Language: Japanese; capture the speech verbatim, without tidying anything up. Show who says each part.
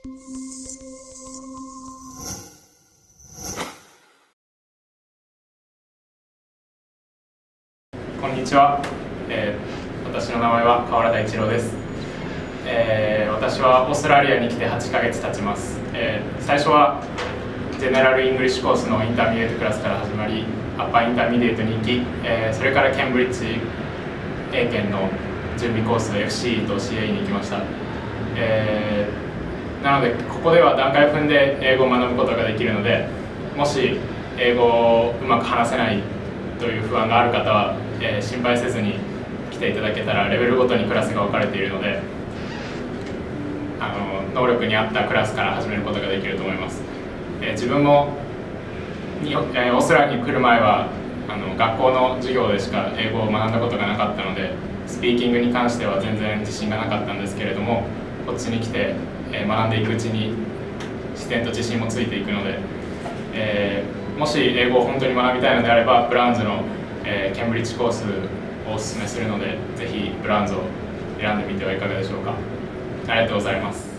Speaker 1: こんにちは、えー、私の名前は河原田一郎です、えー、私はオーストラリアに来てはちかげつ経ちます、えー、最初はジェネラルイングリッシュコースのインターミディエートクラスから始まり、アッパーインターミディエートに行き、えー、それからケンブリッジ英検の準備コース エフシー と シーエーイー に行きました、えー、なのでここでは段階を踏んで英語を学ぶことができるので、もし英語をうまく話せないという不安がある方は、えー、心配せずに来ていただけたら、レベルごとにクラスが分かれているので、あの能力に合ったクラスから始めることができると思います。えー、自分もに、えー、オーストラリアに来る前はあの学校の授業でしか英語を学んだことがなかったので、スピーキングに関しては全然自信がなかったんですけれども、こっちに来て、えー、学んでいくうちに自然と自信もついていくので、えー、もし英語を本当に学びたいのであれば、ブラウンズの、えー、ケンブリッジコースをお勧めするので、ぜひブラウンズを選んでみてはいかがでしょうか。ありがとうございます。